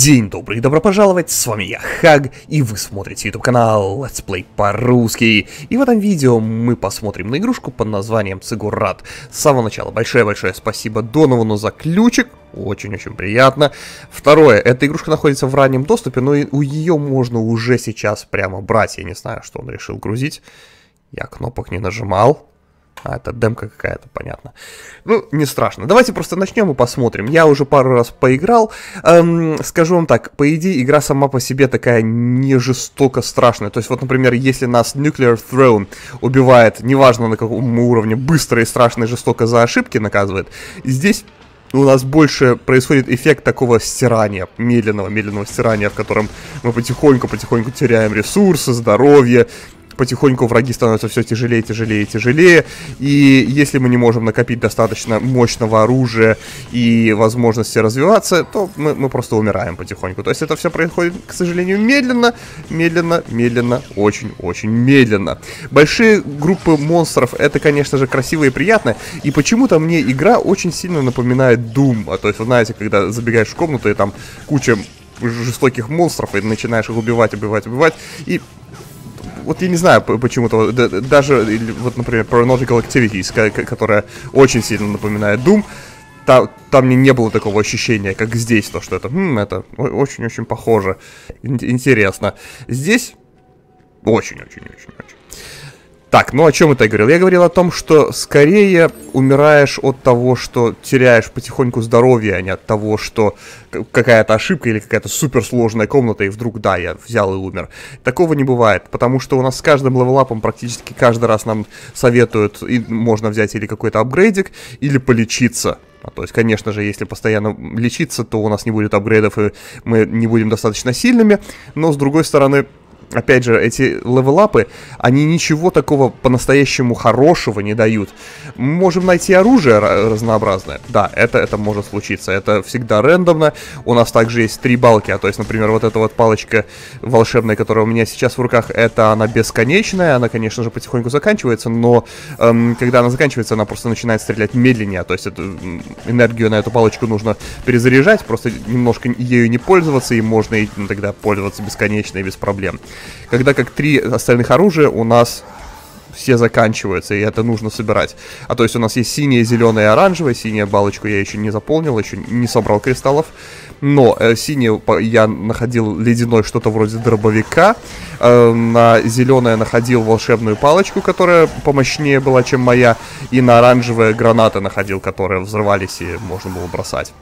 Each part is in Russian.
День добрый, добро пожаловать, с вами я, Хаг, и вы смотрите YouTube канал Let's Play по-русски. И в этом видео мы посмотрим на игрушку под названием Циггурат. С самого начала большое-большое спасибо Доновану за ключик, очень-очень приятно. Второе, эта игрушка находится в раннем доступе, но у ее можно уже сейчас прямо брать. Я не знаю, что он решил грузить, я кнопок не нажимал. А, это демка какая-то, понятно. Ну, не страшно. Давайте просто начнем и посмотрим. Я уже пару раз поиграл. Скажу вам так, по идее, игра сама по себе такая не жестоко страшная. То есть, вот, например, если нас Nuclear Throne убивает, неважно на каком уровне, быстро и страшно и жестоко за ошибки наказывает, здесь у нас больше происходит эффект такого стирания, медленного стирания, в котором мы потихоньку теряем ресурсы, здоровье. Потихоньку враги становятся все тяжелее. И если мы не можем накопить достаточно мощного оружия и возможности развиваться, то мы просто умираем потихоньку. То есть это все происходит, к сожалению, медленно, очень медленно. Большие группы монстров, это, конечно же, красиво и приятно. И почему-то мне игра очень сильно напоминает Doom. То есть, вы знаете, когда забегаешь в комнату, и там куча жестоких монстров, и начинаешь их убивать. И вот я не знаю почему-то, даже, вот, например, Paranormal Activities, которая очень сильно напоминает Doom, там не было такого ощущения, как здесь, то, что это очень-очень похоже, интересно. Здесь очень. Так, ну о чем это я говорил? Я говорил о том, что скорее умираешь от того, что теряешь потихоньку здоровье, а не от того, что какая-то ошибка или какая-то суперсложная комната, и вдруг, да, я взял и умер. Такого не бывает, потому что у нас с каждым левелапом практически каждый раз нам советуют, и можно взять или какой-то апгрейдик, или полечиться. То есть, конечно же, если постоянно лечиться, то у нас не будет апгрейдов, и мы не будем достаточно сильными, но с другой стороны, опять же, эти левелапы, они ничего такого по-настоящему хорошего не дают. Мы можем найти оружие разнообразное. Да, это может случиться. Это всегда рандомно. У нас также есть 3 балки. То есть, например, вот эта вот палочка волшебная, которая у меня сейчас в руках, это она бесконечная. Она, конечно же, потихоньку заканчивается, но когда она заканчивается, она просто начинает стрелять медленнее. То есть, энергию на эту палочку нужно перезаряжать, просто немножко ею не пользоваться, и можно тогда пользоваться бесконечно и без проблем. Когда как 3 остальных оружия у нас все заканчиваются, и это нужно собирать. А то есть у нас есть синяя, зеленая и оранжевая. Синяя балочку я еще не заполнил, еще не собрал кристаллов. Но синюю я находил ледяной, что-то вроде дробовика. На зеленое находил волшебную палочку, которая помощнее была, чем моя. И на оранжевые гранаты находил, которые взрывались и можно было бросать.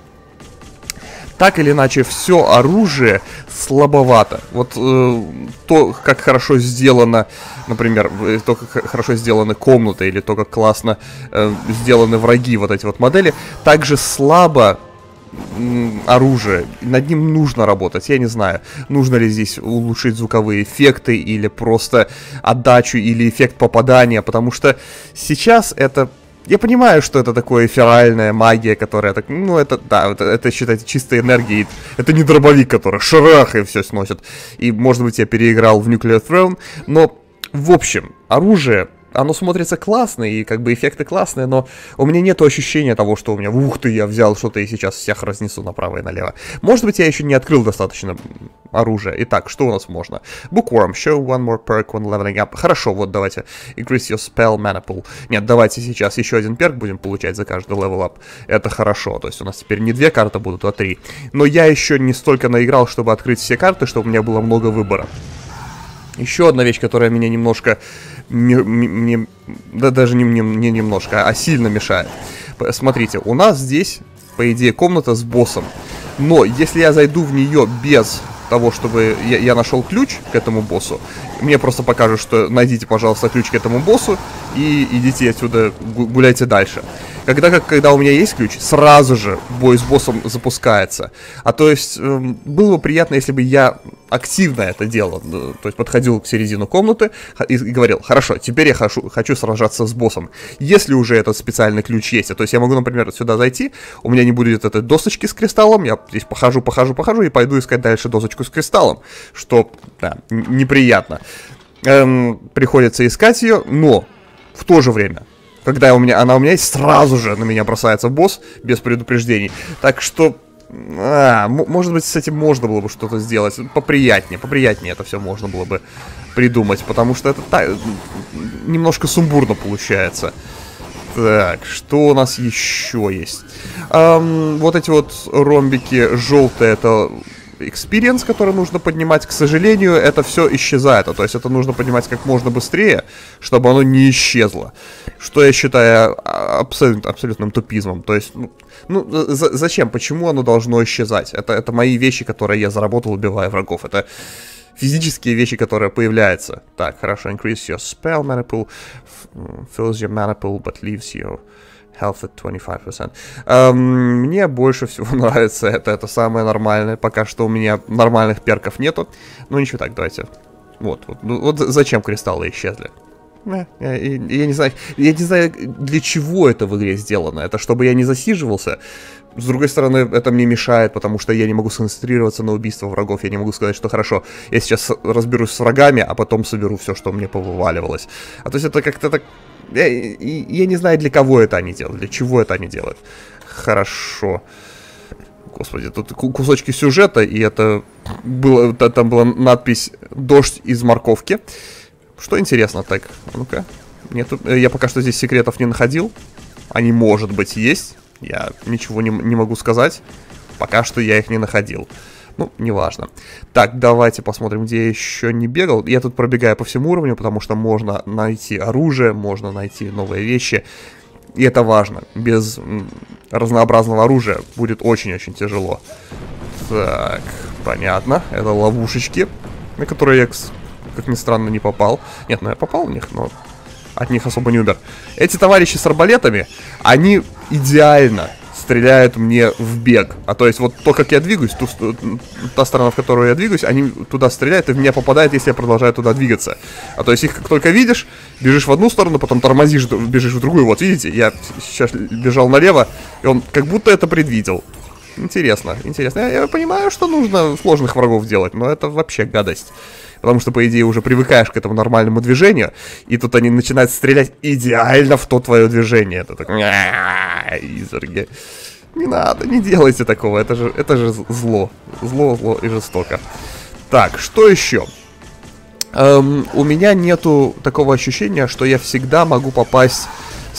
Так или иначе, все оружие слабовато. Вот то, как хорошо сделано, например, то, как хорошо сделаны комнаты, или то, как классно сделаны враги, вот эти вот модели, также слабо оружие. Над ним нужно работать. Я не знаю, нужно ли здесь улучшить звуковые эффекты, или просто отдачу, или эффект попадания, потому что сейчас это... Я понимаю, что это такое эфиральная магия, которая так, это считайте чистой энергией. Это не дробовик, который шарах и все сносит. И, может быть, я переиграл в Nuclear Throne, но, в общем, оружие, оно смотрится классно, и как бы эффекты классные, но у меня нет ощущения того, что у меня, ух ты, я взял что-то и сейчас всех разнесу направо и налево. Может быть, я еще не открыл достаточно оружия. Итак, что у нас можно? Bookworm, show one more perk when leveling up. Хорошо, вот давайте. Increase your spell mana pool. Нет, давайте сейчас еще один перк будем получать за каждый level up. Это хорошо, то есть у нас теперь не 2 карты будут, а 3. Но я еще не столько наиграл, чтобы открыть все карты, чтобы у меня было много выбора. Еще одна вещь, которая меня немножко... даже не немножко, а сильно мешает. Смотрите, у нас здесь, по идее, комната с боссом. Но если я зайду в нее без того, чтобы я нашел ключ к этому боссу, мне просто покажут, что найдите, пожалуйста, ключ к этому боссу и идите отсюда, гуляйте дальше. Когда у меня есть ключ, сразу же бой с боссом запускается. А то есть, было бы приятно, если бы я активно это делал. То есть, подходил к середину комнаты и говорил: хорошо, теперь я хочу сражаться с боссом. Если уже этот специальный ключ есть, то есть, я могу, например, сюда зайти, у меня не будет этой досочки с кристаллом, я здесь похожу и пойду искать дальше досочку с кристаллом, что, да, неприятно. Приходится искать ее, но в то же время, когда она у меня есть, сразу же на меня бросается босс без предупреждений. Так что Может быть, с этим можно было бы что-то сделать. Поприятнее это все можно было бы придумать. Потому что это немножко сумбурно получается. Так, что у нас еще есть? Вот эти вот ромбики желтые, это experience, который нужно поднимать. К сожалению, это все исчезает. То есть это нужно поднимать как можно быстрее, чтобы оно не исчезло. Что я считаю абсолютным тупизмом. То есть, зачем? Почему оно должно исчезать? Это мои вещи, которые я заработал, убивая врагов. Это физические вещи, которые появляются. Так, хорошо. Increase your spell mana pool. Fills your mana pool, but leaves your health at 25%. Мне больше всего нравится это самое нормальное. Пока что у меня нормальных перков нету. Ну ничего, так, давайте. Вот зачем кристаллы исчезли? Я не знаю, для чего это в игре сделано. Это чтобы я не засиживался. С другой стороны, это мне мешает, потому что я не могу сконцентрироваться на убийстве врагов. Я не могу сказать, что хорошо, я сейчас разберусь с врагами, а потом соберу все, что мне повываливалось. То есть это как-то так... Я не знаю, для кого это они делают, для чего это они делают. Хорошо. Господи, тут кусочки сюжета, и это было... Там была надпись «Дождь из морковки». Что интересно, так, ну-ка. Я пока что здесь секретов не находил. Они, может быть, есть. Я ничего не могу сказать. Пока что я их не находил. Ну, неважно. Так, давайте посмотрим, где я еще не бегал. Я тут пробегаю по всему уровню, потому что можно найти оружие, можно найти новые вещи. И это важно. Без разнообразного оружия будет очень-очень тяжело. Так, понятно. Это ловушечки, на которые я, как ни странно, не попал. Нет, я попал в них, но от них особо не умер. Эти товарищи с арбалетами, они идеально стреляют мне в бег. То есть вот то, как я двигаюсь, та сторона, в которую я двигаюсь, они туда стреляют и в меня попадают, если я продолжаю туда двигаться. То есть их как только видишь, бежишь в одну сторону, потом тормозишь, бежишь в другую. Вот видите, я сейчас бежал налево, и он как будто это предвидел. Интересно. Я понимаю, что нужно сложных врагов делать, но это вообще гадость. Потому что, по идее, уже привыкаешь к этому нормальному движению, и тут они начинают стрелять идеально в то твое движение. Это так... Изерги. Не надо, не делайте такого, это же зло. Зло и жестоко. Так, что еще? У меня нету такого ощущения, что я всегда могу попасть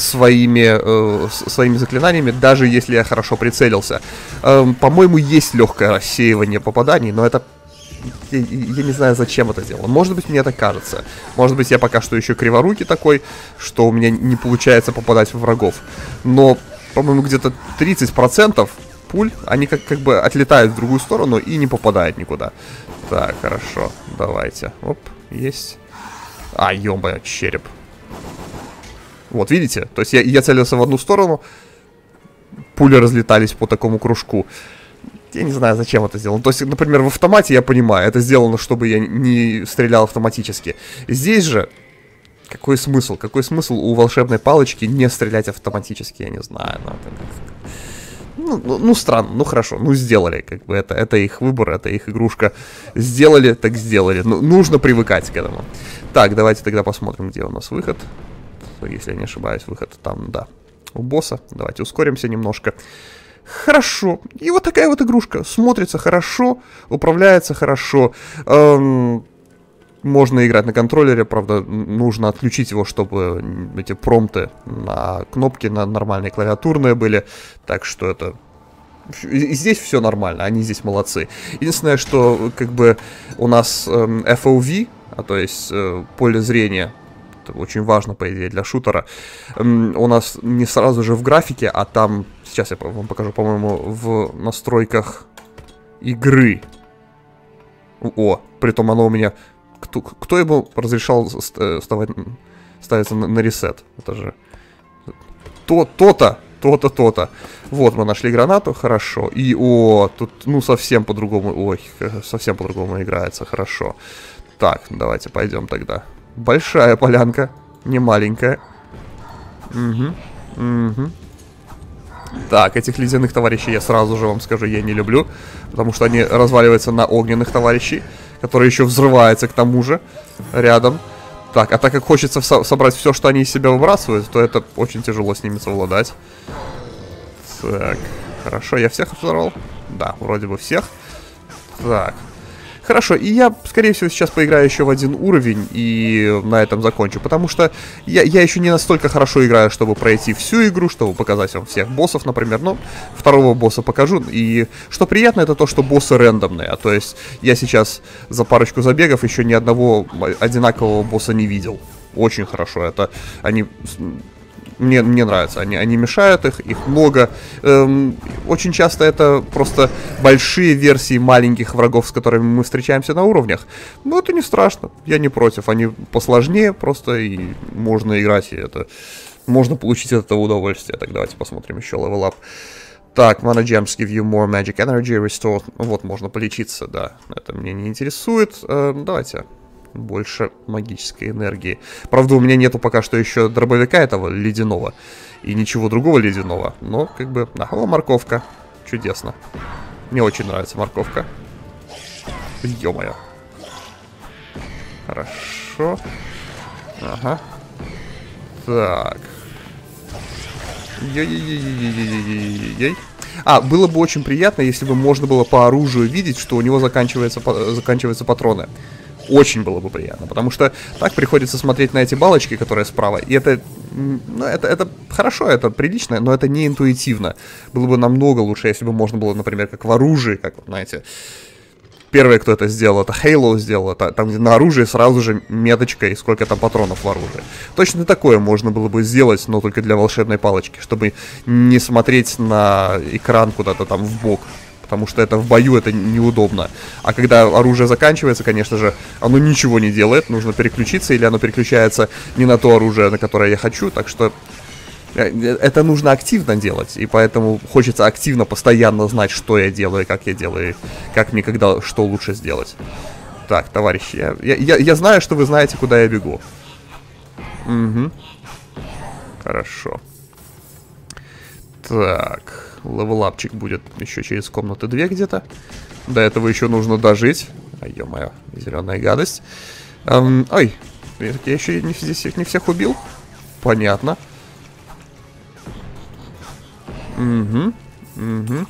своими заклинаниями, даже если я хорошо прицелился. По-моему, есть легкое рассеивание попаданий, но это... Я не знаю, зачем это делал. Может быть, мне так кажется. Может быть, я пока что еще криворукий такой, что у меня не получается попадать в врагов. Но, по-моему, где-то 30% пуль, они как бы отлетают в другую сторону и не попадают никуда. Так, хорошо, давайте. Оп, есть. Ё-моё, череп. Вот, видите? То есть я целился в одну сторону, пули разлетались по такому кружку. Я не знаю, зачем это сделано. То есть, например, в автомате я понимаю, это сделано, чтобы я не стрелял автоматически. Здесь же, какой смысл? Какой смысл у волшебной палочки не стрелять автоматически? Я не знаю. Ну странно, ну хорошо, ну сделали. Как бы это их выбор, это их игрушка. Сделали, так сделали. Нужно привыкать к этому. Так, давайте тогда посмотрим, где у нас выход. Если я не ошибаюсь, выход там, да, у босса. Давайте ускоримся немножко. Хорошо. И вот такая вот игрушка. Смотрится хорошо, управляется хорошо. Можно играть на контроллере, правда, нужно отключить его, чтобы эти промпты на кнопки на нормальные клавиатурные были. Так что это... Здесь все нормально, они здесь молодцы. Единственное, что как бы у нас FOV, то есть поле зрения, это очень важно, по идее, для шутера, у нас не сразу же в графике, а там... Сейчас я вам покажу, по-моему, в настройках игры. Притом оно у меня... Кто ему разрешал ставиться на ресет? Это же... То-то. Вот, мы нашли гранату, хорошо. И, тут, совсем по-другому... совсем по-другому играется, хорошо. Так, давайте пойдем тогда. Большая полянка, не маленькая. Угу. Так, этих ледяных товарищей я сразу же вам скажу, я не люблю. Потому что они разваливаются на огненных товарищей, которые еще взрываются к тому же рядом. Так, а так как хочется собрать все, что они из себя выбрасывают, то это очень тяжело с ними совладать. Так, хорошо, я всех взорвал. Да, вроде бы всех. Так. Хорошо, и я, скорее всего, сейчас поиграю еще в один уровень и на этом закончу, потому что я еще не настолько хорошо играю, чтобы пройти всю игру, чтобы показать вам всех боссов, например, но второго босса покажу, и что приятно, это то, что боссы рандомные, то есть я сейчас за парочку забегов еще ни одного одинакового босса не видел, очень хорошо, это они... Мне нравится, они мешают их много. Очень часто это просто большие версии маленьких врагов, с которыми мы встречаемся на уровнях. Но это не страшно, я не против. Они посложнее просто, и можно играть, и это можно получить от этого удовольствие. Так, давайте посмотрим еще level up. Так, mana gems give you more magic energy, restore. Вот, можно полечиться, да. Это мне не интересует. Давайте... Больше магической энергии. Правда, у меня нету пока что еще дробовика этого ледяного. И ничего другого ледяного. Но, как бы... О, морковка. Чудесно. Мне очень нравится морковка. Ё-моё. Хорошо. Ага. Так. Ей-ей-ей-ей-ей-ей-ей-ей. А, было бы очень приятно, если бы можно было по оружию видеть, что у него заканчиваются патроны. Очень было бы приятно, потому что так приходится смотреть на эти балочки, которые справа, и это, ну, это хорошо, это прилично, но это не интуитивно. Было бы намного лучше, если бы можно было, например, как в оружии, как, знаете, первый, кто это сделал, это Halo сделал, это, там, где на оружии сразу же меточка и сколько там патронов в оружии. Точно такое можно было бы сделать, но только для волшебной палочки, чтобы не смотреть на экран куда-то там в бок. Потому что это в бою это неудобно. А когда оружие заканчивается, конечно же, оно ничего не делает. Нужно переключиться, или оно переключается не на то оружие, на которое я хочу. Так что это нужно активно делать. И поэтому хочется активно, постоянно знать, что я делаю, и как мне когда что лучше сделать. Так, товарищи, я знаю, что вы знаете, куда я бегу. Угу. Хорошо. Так... Левелапчик будет еще через комнаты 2 где-то. До этого еще нужно дожить. Ай, ё-моё, зеленая гадость. Ой, я еще здесь не всех убил. Понятно. Угу, угу.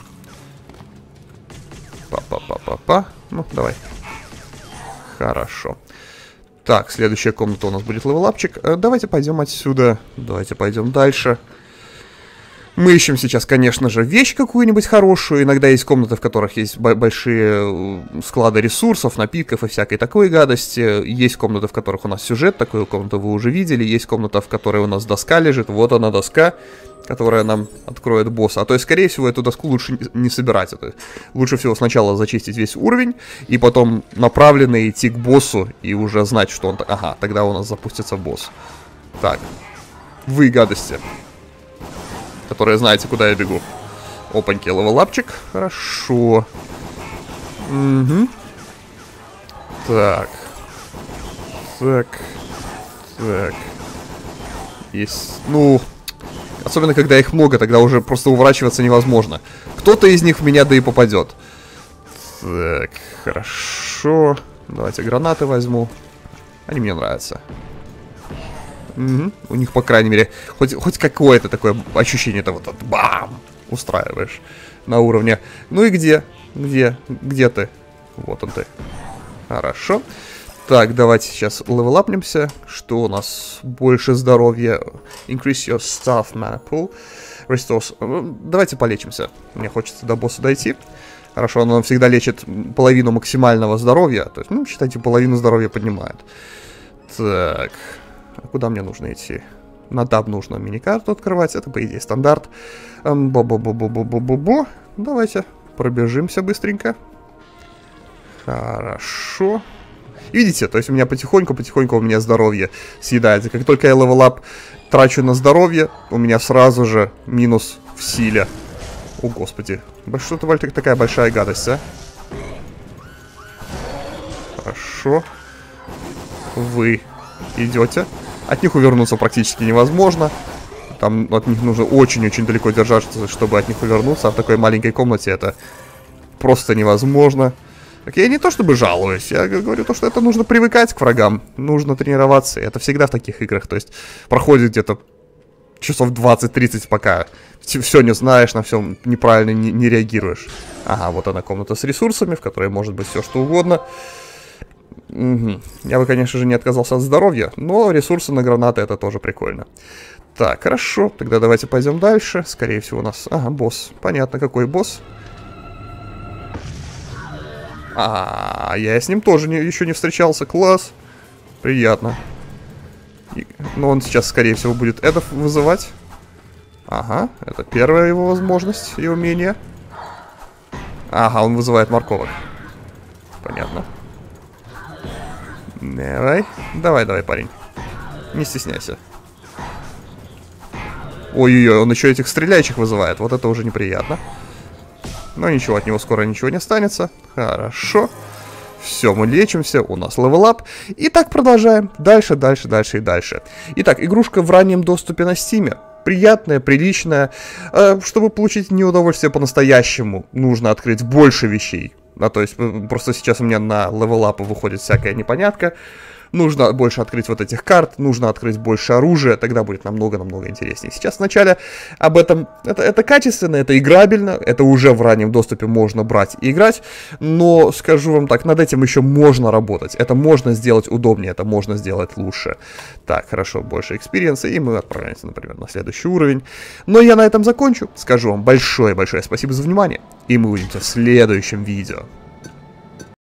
Па-па-па-па-па. Ну, давай. Хорошо. Так, следующая комната у нас будет левелапчик. Давайте пойдем отсюда. Давайте пойдем дальше. Мы ищем сейчас, конечно же, вещь какую-нибудь хорошую. Иногда есть комнаты, в которых есть большие склады ресурсов, напитков и всякой такой гадости. Есть комнаты, в которых у нас сюжет, такую комнату вы уже видели. Есть комната, в которой у нас доска лежит. Вот она доска, которая нам откроет босса. А то есть, скорее всего, эту доску лучше не собирать. Это лучше всего сначала зачистить весь уровень, и потом направленно идти к боссу и уже знать, что он... Ага, тогда у нас запустится босс. Так, вы гадости, которые знаете, куда я бегу. Опаньки, левелапчик. Хорошо. Угу. Так. Так. Так. Есть. Ну, особенно, когда их много, тогда уже просто уворачиваться невозможно. Кто-то из них в меня да и попадет. Так, хорошо. Давайте гранаты возьму. Они мне нравятся. Угу. У них, по крайней мере, хоть какое-то такое ощущение того, вот, бам, устраиваешь на уровне. Ну и где? Где ты? Вот он ты. Хорошо. Так, давайте сейчас левелапнемся. Что у нас? Больше здоровья. Increase your staff mana pool. Restores. Давайте полечимся. Мне хочется до босса дойти. Хорошо, он всегда лечит половину максимального здоровья. То есть, ну, считайте, половину здоровья поднимает. Так... А куда мне нужно идти? На таб нужно миникарту открывать. Это, по идее, стандарт. Бо-бо-бо-бо-бо-бо-бо. Давайте пробежимся быстренько. Хорошо. Видите, то есть у меня потихоньку у меня здоровье съедается. Как только я левелап трачу на здоровье, у меня сразу же минус в силе. О, господи. Что-то, Вальтик, такая большая гадость, а? Хорошо. Вы идете. От них увернуться практически невозможно. Там от них нужно очень-очень далеко держаться, чтобы от них увернуться. А в такой маленькой комнате это просто невозможно. Так я не то чтобы жалуюсь, я говорю то, что это нужно привыкать к врагам. Нужно тренироваться. Это всегда в таких играх. То есть проходит где-то часов 20-30, пока все не знаешь, на все неправильно не реагируешь. Ага, вот она комната с ресурсами, в которой может быть все что угодно. Угу. Я бы, конечно же, не отказался от здоровья, но ресурсы на гранаты это тоже прикольно. Так, хорошо, тогда давайте пойдем дальше. Скорее всего у нас... Ага, босс. Понятно, какой босс. Я с ним тоже еще не встречался. Класс. Приятно. Но он сейчас, скорее всего, будет это вызывать. Ага, это первая его возможность и умение. Ага, он вызывает морковок. Понятно. Давай, парень. Не стесняйся. Ой-ой-ой, он еще этих стреляющих вызывает. Вот это уже неприятно. Но ничего, от него скоро ничего не останется. Хорошо. Все, мы лечимся, у нас левелап. И так продолжаем. Дальше. Итак, игрушка в раннем доступе на Steam. Приятная, приличная. Чтобы получить неудовольствие по-настоящему, нужно открыть больше вещей. То есть, просто сейчас у меня на левелапы выходит всякая непонятка. Нужно больше открыть вот этих карт, нужно открыть больше оружия, тогда будет намного-намного интереснее. Сейчас вначале об этом, это качественно, это играбельно, это уже в раннем доступе можно брать и играть, но скажу вам так, над этим еще можно работать, это можно сделать удобнее, это можно сделать лучше. Так, хорошо, больше экспириенса, и мы отправляемся, например, на следующий уровень. Но я на этом закончу, скажу вам большое-большое спасибо за внимание, и мы увидимся в следующем видео.